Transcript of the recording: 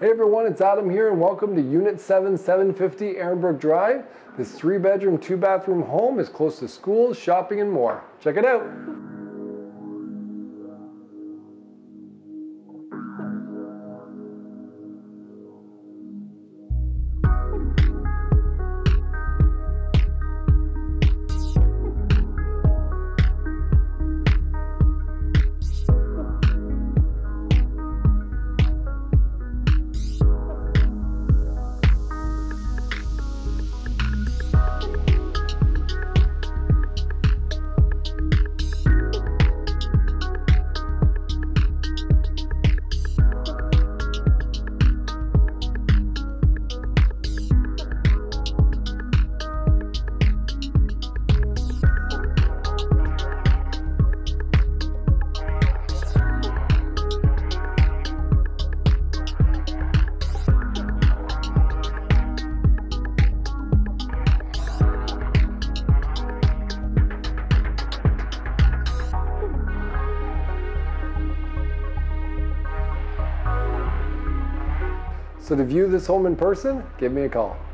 Hey everyone, it's Adam here and welcome to Unit 7, 750 Erinbrook Drive. This 3-bedroom, 2-bathroom home is close to schools, shopping, and more. Check it out. So to view this home in person, give me a call.